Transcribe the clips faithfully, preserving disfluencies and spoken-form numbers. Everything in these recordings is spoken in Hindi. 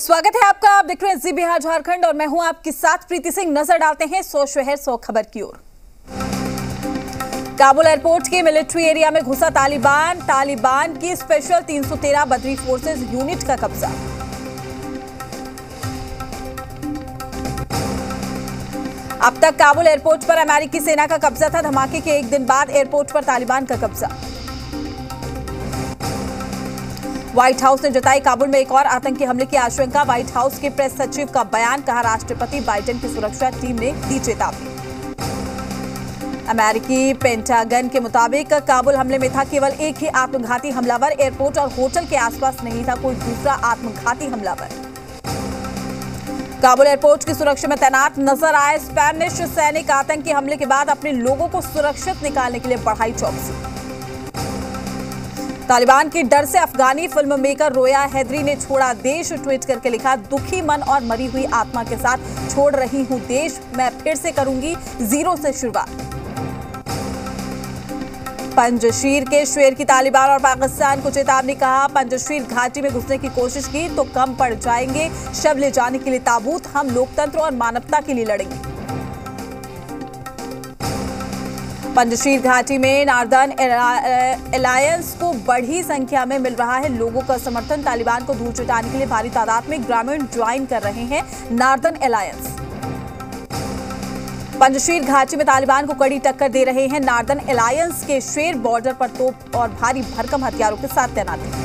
स्वागत है आपका। आप देख रहे हैं जी बिहार झारखंड और मैं हूं आपके साथ प्रीति सिंह। नजर डालते हैं सौ शहर सौ खबर की ओर। काबुल एयरपोर्ट के मिलिट्री एरिया में घुसा तालिबान। तालिबान की स्पेशल तीन सौ तेरह बदरी फोर्सेस यूनिट का कब्जा। अब तक काबुल एयरपोर्ट पर अमेरिकी सेना का कब्जा था। धमाके के एक दिन बाद एयरपोर्ट पर तालिबान का कब्जा। व्हाइट हाउस ने जताई काबुल में एक और आतंकी हमले की आशंका। व्हाइट हाउस के प्रेस सचिव का बयान, कहा राष्ट्रपति बाइडेन की सुरक्षा टीम ने दी चेतावनी। अमेरिकी पेंटागन के मुताबिक काबुल हमले में था केवल एक ही आत्मघाती हमलावर। एयरपोर्ट और होटल के आसपास नहीं था कोई दूसरा आत्मघाती हमलावर। काबुल एयरपोर्ट की सुरक्षा में तैनात नजर आए स्पेनिश सैनिक। आतंकी हमले के बाद अपने लोगों को सुरक्षित निकालने के लिए बढ़ाई चौकसी। तालिबान के डर से अफगानी फिल्म मेकर रोया हैदरी ने छोड़ा देश। ट्वीट करके लिखा, दुखी मन और मरी हुई आत्मा के साथ छोड़ रही हूं देश। मैं फिर से करूंगी जीरो से शुरुआत। पंजशीर के शेर की तालिबान और पाकिस्तान को चेतावनी, कहा पंजशीर घाटी में घुसने की कोशिश की तो कम पड़ जाएंगे। शव ले जाने के लिए ताबूत। हम लोकतंत्र और मानवता के लिए लड़ेंगे। पंजशीर घाटी में नार्दर्न अलायंस को बड़ी संख्या में मिल रहा है लोगों का समर्थन। तालिबान को दूर चटाने के लिए भारी तादाद में ग्रामीण ज्वाइन कर रहे हैं नार्दर्न अलायंस। पंजशीर घाटी में तालिबान को कड़ी टक्कर दे रहे हैं नार्दर्न अलायंस के शेर। बॉर्डर पर तोप और भारी भरकम हथियारों के साथ तैनात हैं।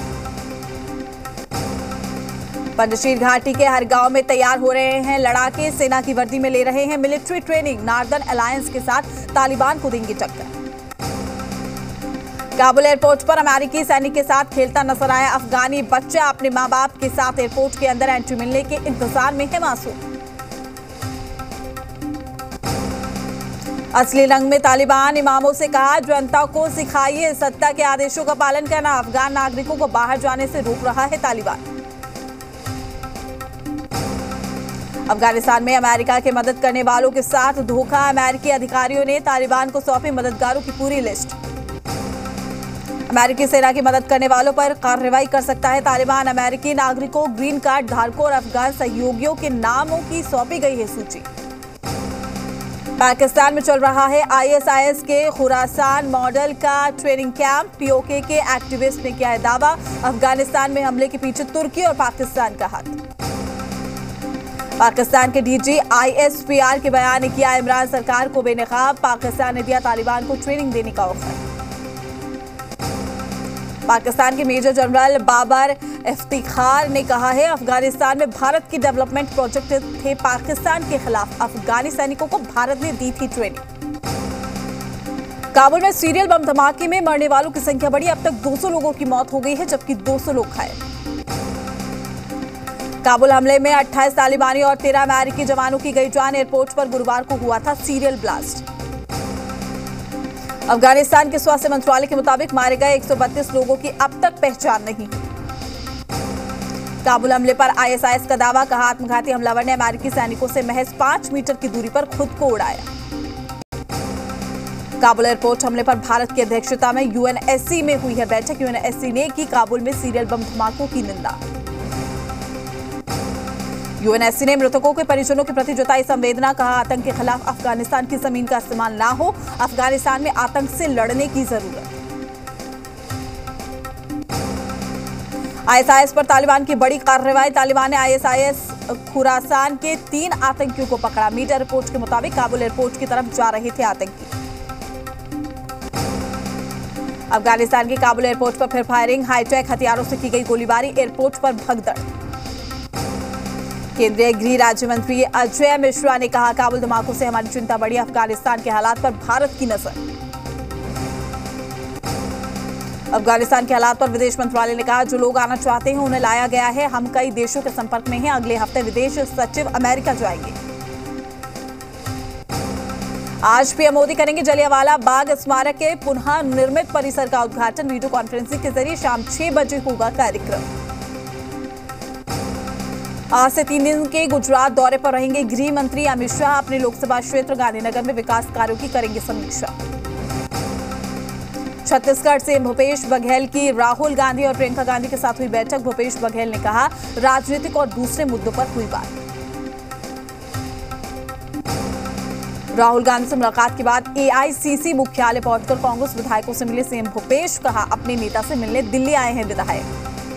पंजशीर घाटी के हर गांव में तैयार हो रहे हैं लड़ाके। सेना की वर्दी में ले रहे हैं मिलिट्री ट्रेनिंग। नार्दर्न अलायंस के साथ तालिबान को देंगे टक्कर। काबुल एयरपोर्ट पर अमेरिकी सैनिक के साथ खेलता नजर आया अफगानी बच्चा। अपने मां बाप के साथ एयरपोर्ट के अंदर एंट्री मिलने के इंतजार में है मासूम। असली रंग में तालिबान इमामों से कहा, जनता को सिखाइए सत्ता के आदेशों का पालन करना। अफगान नागरिकों को बाहर जाने से रोक रहा है तालिबान। अफगानिस्तान में अमेरिका के मदद करने वालों के साथ धोखा। अमेरिकी अधिकारियों ने तालिबान को सौंपी मददगारों की पूरी लिस्ट। अमेरिकी सेना की मदद करने वालों पर कार्रवाई कर सकता है तालिबान। अमेरिकी नागरिकों, ग्रीन कार्ड धारकों और अफगान सहयोगियों के नामों की सौंपी गई है सूची। पाकिस्तान में चल रहा है आईएसआईएस के खुरासान मॉडल का ट्रेनिंग कैंप। पीओके के एक्टिविस्ट ने किया है दावा। अफगानिस्तान में हमले के पीछे तुर्की और पाकिस्तान का हाथ। पाकिस्तान के डीजी आईएसपीआर के बयान ने किया इमरान सरकार को बेनकाब। पाकिस्तान ने दिया तालिबान को ट्रेनिंग देने का ऑफर। पाकिस्तान के मेजर जनरल बाबर इफ्तिखार ने कहा है अफगानिस्तान में भारत की डेवलपमेंट प्रोजेक्ट थे पाकिस्तान के खिलाफ। अफगानी सैनिकों को भारत ने दी थी ट्रेनिंग। काबुल में सीरियल बम धमाके में मरने वालों की संख्या बढ़ी। अब तक दो सौ लोगों की मौत हो गई है जबकि दो सौ लोग घायल। काबुल हमले में अट्ठाईस तालिबानी और तेरह अमेरिकी जवानों की गई जान। एयरपोर्ट पर गुरुवार को हुआ था सीरियल ब्लास्ट। अफगानिस्तान के स्वास्थ्य मंत्रालय के मुताबिक मारे गए एक सौ बत्तीस लोगों की अब तक पहचान नहीं हुई। काबुल हमले पर आईएसआईएस का दावा, कहा आत्मघाती हमलावर ने अमेरिकी सैनिकों से महज पांच मीटर की दूरी पर खुद को उड़ाया। काबुल एयरपोर्ट हमले पर भारत की अध्यक्षता में यूएनएससी में हुई है बैठक। यूएनएससी ने की काबुल में सीरियल बम धमाकों की निंदा। यूएनएससी ने मृतकों के परिजनों के प्रति जताई संवेदना, कहा आतंक के खिलाफ अफगानिस्तान की जमीन का इस्तेमाल ना हो। अफगानिस्तान में आतंक से लड़ने की जरूरत। आईएसआईएस पर तालिबान की बड़ी कार्रवाई। तालिबान ने आईएसआईएस खुरासान के तीन आतंकियों को पकड़ा। मीडिया रिपोर्ट के मुताबिक काबुल एयरपोर्ट की तरफ जा रहे थे आतंकी। अफगानिस्तान के काबुल एयरपोर्ट पर फिर फायरिंग। हाईटेक हथियारों से की गई गोलीबारी। एयरपोर्ट पर भगदड़। केंद्रीय गृह राज्य मंत्री अजय मिश्रा ने कहा काबुल धमाकों से हमारी चिंता बढ़ी। अफगानिस्तान के हालात पर भारत की नजर। अफगानिस्तान के हालात पर विदेश मंत्रालय ने कहा जो लोग आना चाहते हैं उन्हें लाया गया है। हम कई देशों के संपर्क में हैं। अगले हफ्ते विदेश सचिव अमेरिका जाएंगे। आज पीएम मोदी करेंगे जलियांवाला बाग स्मारक के पुनः निर्मित परिसर का उद्घाटन। वीडियो कॉन्फ्रेंसिंग के जरिए शाम छह बजे होगा कार्यक्रम। आज से तीन दिन के गुजरात दौरे पर रहेंगे गृह मंत्री अमित शाह। अपने लोकसभा क्षेत्र गांधीनगर में विकास कार्यों की करेंगे समीक्षा। छत्तीसगढ़ सीएम भूपेश बघेल की राहुल गांधी और प्रियंका गांधी के साथ हुई बैठक। भूपेश बघेल ने कहा, राजनीतिक और दूसरे मुद्दों पर हुई बात। राहुल गांधी से मुलाकात के बाद एआईसीसी मुख्यालय पहुंचकर कांग्रेस विधायकों से मिले सीएम भूपेश। कहा, अपने नेता से मिलने दिल्ली आए हैं विधायक।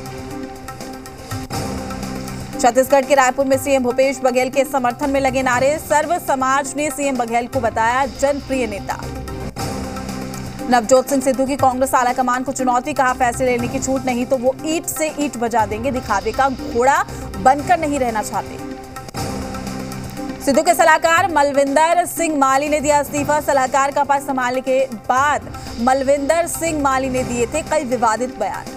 छत्तीसगढ़ के रायपुर में सीएम भूपेश बघेल के समर्थन में लगे नारे। सर्व समाज ने सीएम बघेल को बताया जनप्रिय नेता। नवजोत सिंह सिद्धू की कांग्रेस आलाकमान को चुनौती। कहा, फैसले लेने की छूट नहीं तो वो ईंट से ईंट बजा देंगे। दिखावे का घोड़ा बनकर नहीं रहना चाहते। सिद्धू के सलाहकार मलविंदर सिंह माली ने दिया इस्तीफा। सलाहकार का पद संभालने के बाद मलविंदर सिंह माली ने दिए थे कई विवादित बयान।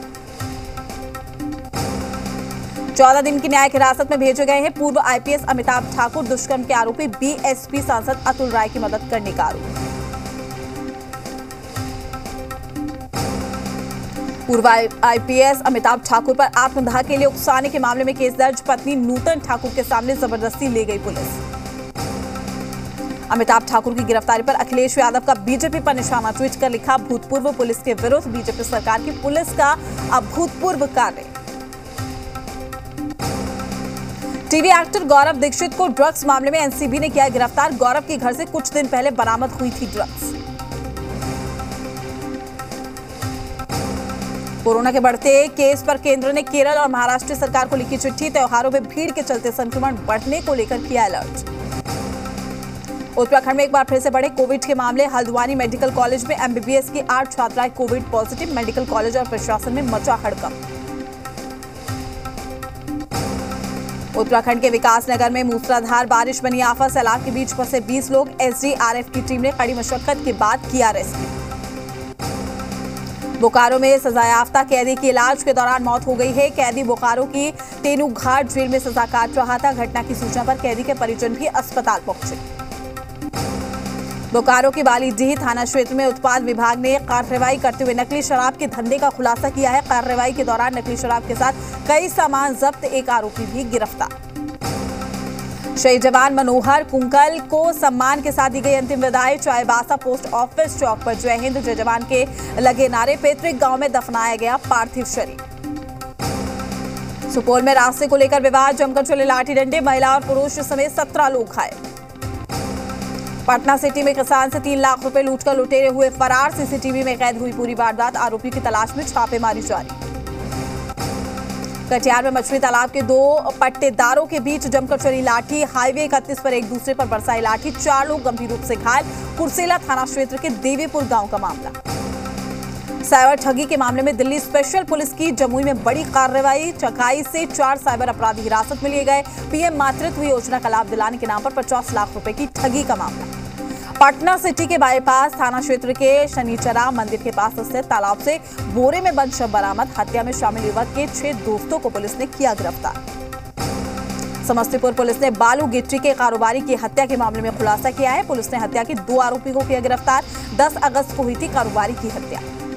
चौदह दिन की न्यायिक हिरासत में भेजे गए हैं पूर्व आईपीएस अमिताभ ठाकुर। दुष्कर्म के आरोपी बीएसपी सांसद अतुल राय की मदद करने का आरोप। पूर्व आईपीएस अमिताभ ठाकुर पर आत्मदाह के लिए उकसाने के मामले में केस दर्ज। पत्नी नूतन ठाकुर के सामने जबरदस्ती ले गई पुलिस। अमिताभ ठाकुर की गिरफ्तारी पर अखिलेश यादव का बीजेपी पर निशाना। ट्वीट कर लिखा, भूतपूर्व पुलिस के विरुद्ध बीजेपी सरकार की पुलिस का अभूतपूर्व कार्य। टीवी एक्टर गौरव दीक्षित को ड्रग्स मामले में एनसीबी ने किया गिरफ्तार। गौरव के घर से कुछ दिन पहले बरामद हुई थी ड्रग्स। कोरोना के बढ़ते केस पर केंद्र ने केरल और महाराष्ट्र सरकार को लिखी चिट्ठी। त्योहारों में भीड़ के चलते संक्रमण बढ़ने को लेकर किया अलर्ट। उत्तराखंड में एक बार फिर से बढ़े कोविड के मामले। हल्द्वानी मेडिकल कॉलेज में एमबीबीएस की आठ छात्राएं कोविड पॉजिटिव। मेडिकल कॉलेज और प्रशासन में मचा हड़कंप। उत्तराखंड के विकासनगर में मूसलाधार बारिश बनी आफत। सैलाब के बीच फंसे बीस लोग। एसडीआरएफ की टीम ने कड़ी मशक्कत के बाद किया रेस्क्यू। बोकारो में सजायाफ्ता कैदी की इलाज के दौरान मौत हो गई है। कैदी बोकारो की तेनू घाट जेल में सजा काट रहा था। घटना की सूचना पर कैदी के परिजन भी अस्पताल पहुंचे। बोकारो की बालीडीह थाना क्षेत्र में उत्पाद विभाग ने कार्रवाई करते हुए नकली शराब के धंधे का खुलासा किया है। कार्रवाई के दौरान नकली शराब के साथ कई सामान जब्त। एक आरोपी भी गिरफ्तार। शहीद जवान मनोहर कुंकल को सम्मान के साथ दी गई अंतिम विदाई। चाईबासा पोस्ट ऑफिस चौक पर जय हिंद जय जवान के लगे नारे। पैतृक गांव में दफनाया गया पार्थिव शरीर। सुपौल में रास्ते को लेकर विवाद। जमकर चले लाठी डंडे। महिला और पुरुष समेत सत्रह लोग घायल। पटना सिटी में किसान से तीन लाख रुपए लूटकर लुटेरे हुए फरार। सीसीटीवी में कैद हुई पूरी वारदात। आरोपी की तलाश में छापेमारी जारी। कटिहार में मछली तालाब के दो पट्टेदारों के बीच जमकर चली लाठी। हाईवे इकतीस पर एक दूसरे पर बरसाई लाठी। चार लोग गंभीर रूप से घायल। कुर्सेला थाना क्षेत्र के देवीपुर गांव का मामला। साइबर ठगी के मामले में दिल्ली स्पेशल पुलिस की जमुई में बड़ी कार्रवाई। चकाई से चार साइबर अपराधी हिरासत में लिए गए। पीएम मातृत्व योजना का लाभ दिलाने के नाम पर पचास लाख रुपए की ठगी का मामला। पटना सिटी के बाईपास थाना क्षेत्र के शनिचरा मंदिर के पास स्थित तालाब से बोरे में बंद शव बरामद। हत्या में शामिल युवक के छह दोस्तों को पुलिस ने किया गिरफ्तार। समस्तीपुर पुलिस ने बालू गिट्टी के कारोबारी की हत्या के मामले में खुलासा किया है। पुलिस ने हत्या के दो आरोपी को किया गिरफ्तार। दस अगस्त को हुई थी कारोबारी की हत्या।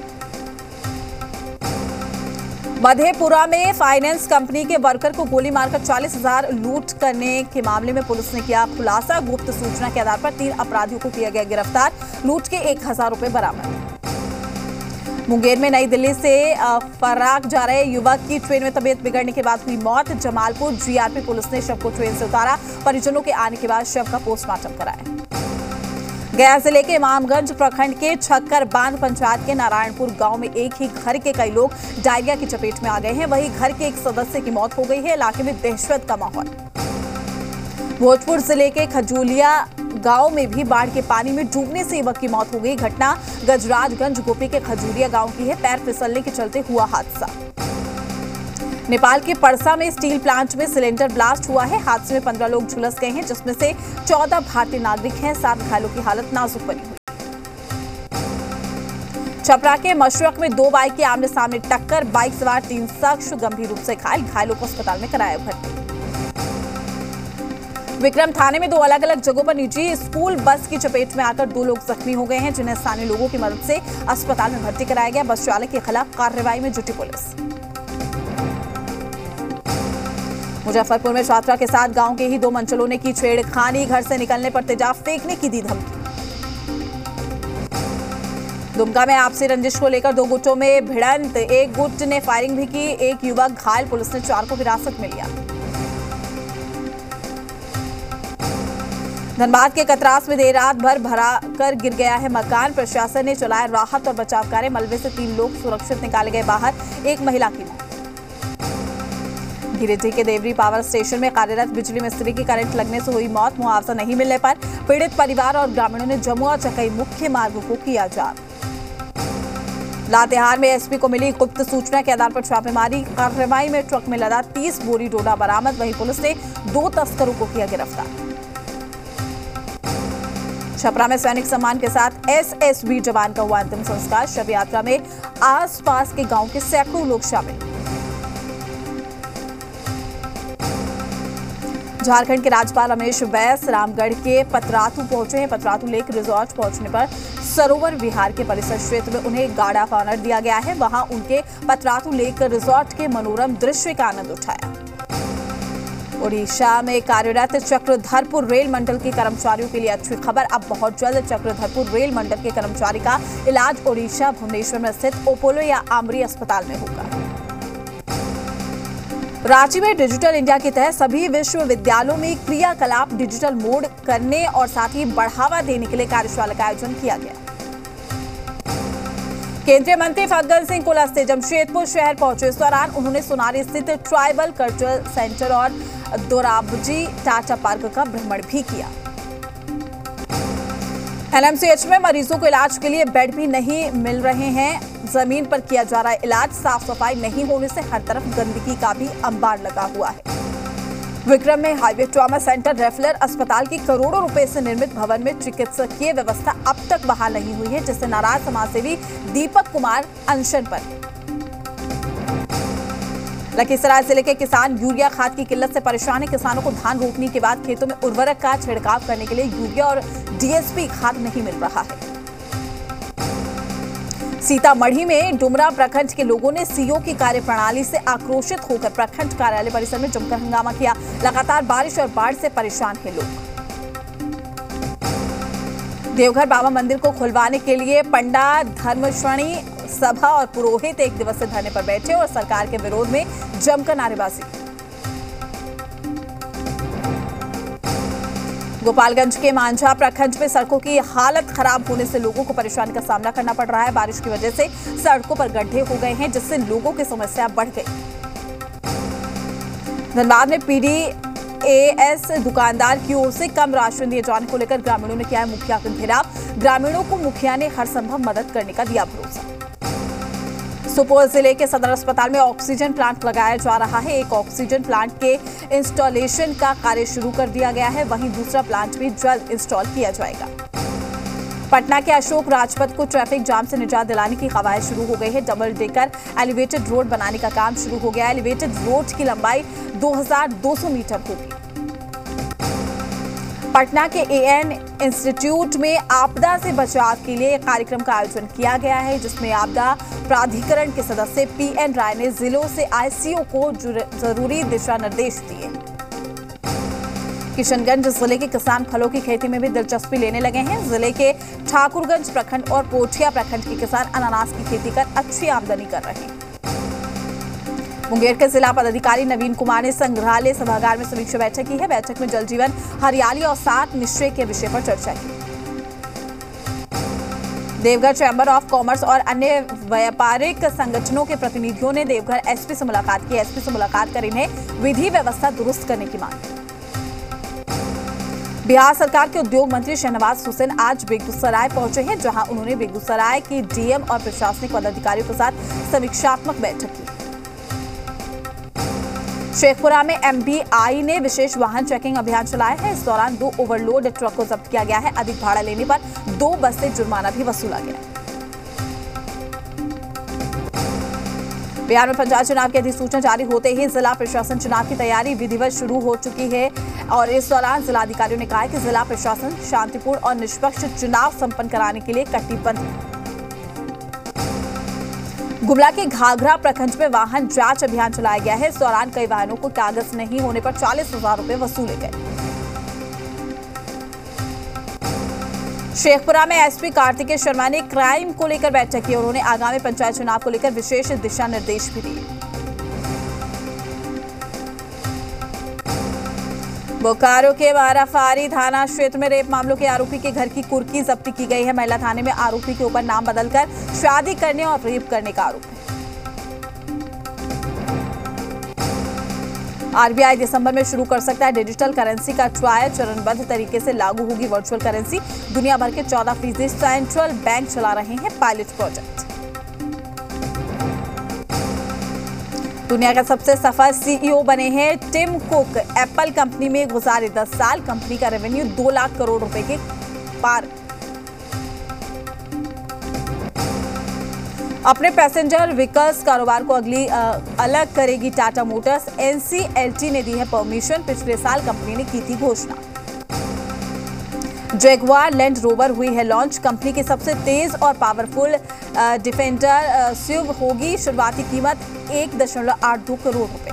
मधेपुरा में फाइनेंस कंपनी के वर्कर को गोली मारकर चालीस हजार लूट करने के मामले में पुलिस ने किया खुलासा। गुप्त सूचना के आधार पर तीन अपराधियों को किया गया गिरफ्तार। लूट के एक हजार रुपए बरामद। मुंगेर में नई दिल्ली से फरार जा रहे युवक की ट्रेन में तबीयत बिगड़ने के बाद हुई मौत। जमालपुर जीआरपी पुलिस ने शव को ट्रेन से उतारा। परिजनों के आने के बाद शव का पोस्टमार्टम कराया। गया जिले के इमामगंज प्रखंड के छक्कर बांध पंचायत के नारायणपुर गांव में एक ही घर के कई लोग डायरिया की चपेट में आ गए हैं। वहीं घर के एक सदस्य की मौत हो गई है। इलाके में दहशत का माहौल। भोजपुर जिले के खजूलिया गांव में भी बाढ़ के पानी में डूबने से युवक की मौत हो गई। घटना गजराजगंज गोपी के खजूलिया गांव की है। पैर फिसलने के चलते हुआ हादसा। नेपाल के परसा में स्टील प्लांट में सिलेंडर ब्लास्ट हुआ है। हादसे में पंद्रह लोग झुलस गए हैं, जिसमें से चौदह भारतीय नागरिक हैं। सात घायलों की हालत नाजुक बनी हुई। छपरा के मशरक में दो बाइक के आमने सामने टक्कर। बाइक सवार तीन शख्स गंभीर रूप से घायल। घायलों को अस्पताल में कराया भर्ती। विक्रम थाने में दो अलग अलग जगहों पर निजी स्कूल बस की चपेट में आकर दो लोग जख्मी हो गए हैं, जिन्हें स्थानीय लोगों की मदद से अस्पताल में भर्ती कराया गया। बस चालक के खिलाफ कार्रवाई में जुटी पुलिस। मुजफ्फरपुर में छात्रा के साथ गांव के ही दो मंचलों ने की छेड़खानी। घर से निकलने पर तेजाब फेंकने की दी धमकी। दुमका में आपसी रंजिश को लेकर दो गुटों में भिड़ंत, एक गुट ने फायरिंग भी की, एक युवक घायल, पुलिस ने चार को हिरासत में लिया। धनबाद के कतरास में देर रात भर भरा कर गिर गया है मकान, प्रशासन ने चलाया राहत और बचाव कार्य, मलबे से तीन लोग सुरक्षित निकाले गए बाहर, एक महिला की मौत। गिरिडीह के देवरी पावर स्टेशन में कार्यरत बिजली मिस्त्री की करंट लगने से हुई मौत, मुआवजा नहीं मिलने पर पीड़ित परिवार और ग्रामीणों ने जमुआ चकई मुख्य मार्ग को किया जाम। लातेहार में एसपी को मिली गुप्त सूचना के आधार पर छापेमारी, कार्रवाई में ट्रक में लदा तीस बोरी डोडा बरामद, वहीं पुलिस ने दो तस्करों को किया गिरफ्तार। छपरा में सैनिक सम्मान के साथ एसएसबी जवान का हुआ अंतिम संस्कार, शव यात्रा में आसपास के गांव के सैकड़ों लोग शामिल। झारखंड के राज्यपाल रमेश बैस रामगढ़ के पतरातू पहुंचे हैं। पतरातू लेक रिजॉर्ट पहुंचने पर सरोवर विहार के परिसर क्षेत्र में उन्हें गार्ड ऑफ ऑनर दिया गया है। वहां उनके पतरातू लेक रिजॉर्ट के मनोरम दृश्य का आनंद उठाया। ओडिशा में कार्यरत चक्रधरपुर रेल मंडल के कर्मचारियों के लिए अच्छी खबर, अब बहुत जल्द चक्रधरपुर रेल मंडल के कर्मचारी का इलाज ओडिशा भुवनेश्वर में स्थित ओपोलो या आमरी अस्पताल में होगा। रांची में डिजिटल इंडिया के तहत सभी विश्वविद्यालयों में क्रियाकलाप डिजिटल मोड करने और साथ ही बढ़ावा देने के लिए कार्यशाला का आयोजन किया गया। केंद्रीय मंत्री फग्गन सिंह कुलस्ते जमशेदपुर शहर पहुंचे। इस दौरान उन्होंने सोनारी स्थित ट्राइबल कल्चरल सेंटर और दोराबजी टाटा पार्क का भ्रमण भी किया। एनएमसीएच में मरीजों को इलाज के लिए बेड भी नहीं मिल रहे हैं, जमीन पर किया जा रहा है इलाज, साफ सफाई नहीं होने से हर तरफ गंदगी का भी अंबार लगा हुआ है। विक्रम में हाईवे ट्रॉमा सेंटर रेफलर अस्पताल की करोड़ों रुपए से निर्मित भवन में चिकित्सकीय व्यवस्था अब तक बहाल नहीं हुई है, जिससे नाराज समाजसेवी दीपक कुमार अनशन पर। लखीसराय जिले के किसान यूरिया खाद की किल्लत से परेशान है। किसानों को धान रोपने के बाद खेतों में उर्वरक का छिड़काव करने के लिए यूरिया और डीएसपी खाद नहीं मिल रहा है। सीतामढ़ी में डुमरा प्रखंड के लोगों ने सीओ की कार्यप्रणाली से आक्रोशित होकर प्रखंड कार्यालय परिसर में जमकर हंगामा किया। लगातार बारिश और बाढ़ से परेशान हैं लोग। देवघर बाबा मंदिर को खुलवाने के लिए पंडा, धर्मश्रेणी सभा और पुरोहित एक दिवसीय धरने पर बैठे और सरकार के विरोध में जमकर नारेबाजी। गोपालगंज के मांझा प्रखंड में सड़कों की हालत खराब होने से लोगों को परेशानी का सामना करना पड़ रहा है। बारिश की वजह से सड़कों पर गड्ढे हो गए हैं, जिससे लोगों की समस्या बढ़ गई। धनबाद में पीडीएस दुकानदार की ओर से कम राशन दिए जाने को लेकर ग्रामीणों ने किया है मुखिया का घेराव। ग्रामीणों को मुखिया ने हर संभव मदद करने का दिया भरोसा। सुपौल जिले के सदर अस्पताल में ऑक्सीजन प्लांट लगाया जा रहा है। एक ऑक्सीजन प्लांट के इंस्टॉलेशन का कार्य शुरू कर दिया गया है, वहीं दूसरा प्लांट भी जल्द इंस्टॉल किया जाएगा। पटना के अशोक राजपथ को ट्रैफिक जाम से निजात दिलाने की कवायद शुरू हो गई है। डबल डेकर एलिवेटेड रोड बनाने का काम शुरू हो गया है। एलिवेटेड रोड की लंबाई दो हज़ार दो सौ मीटर होगी। पटना के एएन इंस्टीट्यूट में आपदा से बचाव के लिए एक कार्यक्रम का आयोजन किया गया है, जिसमें आपदा प्राधिकरण के सदस्य पीएन राय ने जिलों से आए सीओ को जरूरी दिशा निर्देश दिए। किशनगंज जिले के किसान फलों की खेती में भी दिलचस्पी लेने लगे हैं। जिले के ठाकुरगंज प्रखंड और पोठिया प्रखंड के किसान अनानास की खेती कर अच्छी आमदनी कर रहे हैं। मुंगेर के जिला पदाधिकारी नवीन कुमार ने संग्रहालय सभागार में समीक्षा बैठक की है। बैठक में जल जीवन, हरियाली और सात निश्चय के विषय पर चर्चा की। देवघर चैंबर ऑफ कॉमर्स और अन्य व्यापारिक संगठनों के प्रतिनिधियों ने देवघर एसपी से मुलाकात की। एसपी से मुलाकात कर इन्हें विधि व्यवस्था दुरुस्त करने की मांग। बिहार सरकार के उद्योग मंत्री शहनवाज हुसैन आज बेगूसराय पहुंचे हैं, जहां उन्होंने बेगूसराय की डीएम और प्रशासनिक पदाधिकारियों के साथ समीक्षात्मक बैठक की। शेखपुरा में एमबीआई ने विशेष वाहन चेकिंग अभियान चलाया है। इस दौरान दो ओवरलोड ट्रक को जब्त किया गया है। अधिक भाड़ा लेने पर दो बस से जुर्माना भी वसूला गया। बिहार में पंचायत चुनाव की अधिसूचना जारी होते ही जिला प्रशासन चुनाव की तैयारी विधिवत शुरू हो चुकी है और इस दौरान जिलाधिकारियों ने कहा है कि जिला प्रशासन शांतिपूर्ण और निष्पक्ष चुनाव संपन्न कराने के लिए कटिबद्ध है। गुमला के घाघरा प्रखंड में वाहन जांच अभियान चलाया गया है। इस दौरान कई वाहनों को कागज नहीं होने पर चालीस हजार रुपए वसूले गए। शेखपुरा में एसपी कार्तिकेय शर्मा ने क्राइम को लेकर बैठक की। उन्होंने आगामी पंचायत चुनाव को लेकर विशेष दिशा निर्देश भी दिए। बोकारो के वाराफारी थाना क्षेत्र में रेप मामलों के आरोपी के घर की कुर्की जब्ती की गई है। महिला थाने में आरोपी के ऊपर नाम बदलकर शादी करने और रेप करने का आरोप है। आरबीआई दिसंबर में शुरू कर सकता है डिजिटल करेंसी का ट्रायल। चरणबद्ध तरीके से लागू होगी वर्चुअल करेंसी। दुनिया भर के चौदह फीसदी सेंट्रल बैंक चला रहे हैं पायलट प्रोजेक्ट। दुनिया का सबसे सफल सीईओ बने हैं टिम कुक। एप्पल कंपनी में गुजारे दस साल। कंपनी का रेवेन्यू दो लाख करोड़ रुपए के पार। अपने पैसेंजर व्हीकल्स कारोबार को अगली आ, अलग करेगी टाटा मोटर्स। एनसीएलटी ने दी है परमिशन। पिछले साल कंपनी ने की थी घोषणा। जैगुआर लैंड रोवर हुई है लॉन्च। कंपनी की सबसे तेज और पावरफुल डिफेंडर स्यूव होगी। शुरुआती कीमत एक दशमलव आठ दो करोड़ रुपए।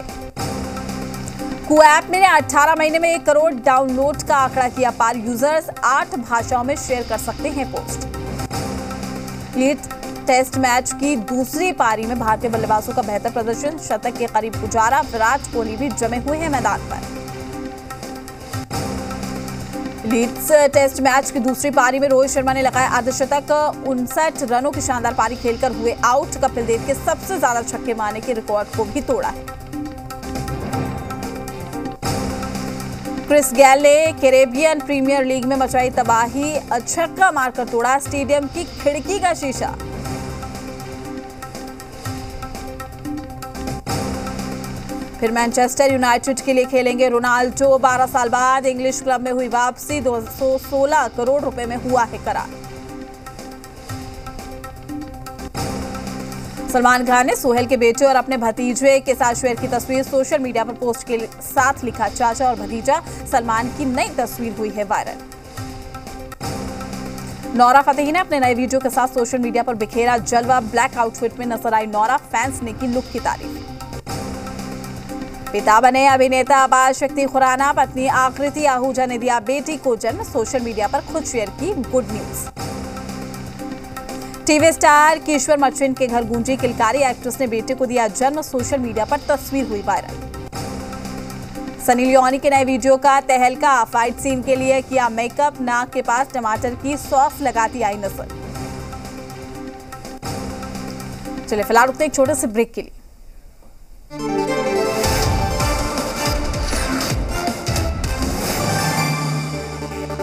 कुऐप ने अठारह महीने में एक करोड़ डाउनलोड का आंकड़ा किया पार। यूजर्स आठ भाषाओं में शेयर कर सकते हैं पोस्ट। लीड टेस्ट मैच की दूसरी पारी में भारतीय बल्लेबाजों का बेहतर प्रदर्शन। शतक के करीब गुजारा। विराट कोहली भी जमे हुए हैं मैदान पर। लीड्स टेस्ट मैच की दूसरी पारी में रोहित शर्मा ने लगाया अर्धशतक। उनसठ रनों की शानदार पारी खेलकर हुए आउट। कपिल देव के सबसे ज्यादा छक्के मारने के रिकॉर्ड को भी तोड़ा है। क्रिस गेल ने कैरेबियन प्रीमियर लीग में मचाई तबाही। छक्का मारकर तोड़ा स्टेडियम की खिड़की का शीशा। फिर मैनचेस्टर यूनाइटेड के लिए खेलेंगे रोनाल्डो। बारह साल बाद इंग्लिश क्लब में हुई वापसी। दो सौ सोलह करोड़ रुपए में हुआ है करार। सलमान खान ने सोहेल के बेटे और अपने भतीजे के साथ शेयर की तस्वीर सोशल मीडिया पर पोस्ट के साथ लिखा, चाचा और भतीजा सलमान की नई तस्वीर हुई है वायरल। नौरा फतेही ने अपने नए वीडियो के साथ सोशल मीडिया पर बिखेरा जलवा। ब्लैक आउटफिट में नजर आई नौरा। फैंस ने की लुक की तारीफ। पिता बने अभिनेता अपार शक्ति खुराना। पत्नी आकृति आहूजा ने दिया बेटी को जन्म। सोशल मीडिया पर खुद शेयर की good news. TV star Kishore मचिन के घर गूंजी किलकारी। एक्ट्रेस ने बेटे को दिया जन्म। सोशल मीडिया पर तस्वीर हुई वायरल। सनी लियोनी के नए वीडियो का तहलका। फाइट सीन के लिए किया मेकअप। नाक के पास टमाटर की सॉस लगाती आई नजर। चलिए फिलहाल रुकते एक छोटे से ब्रेक के लिए।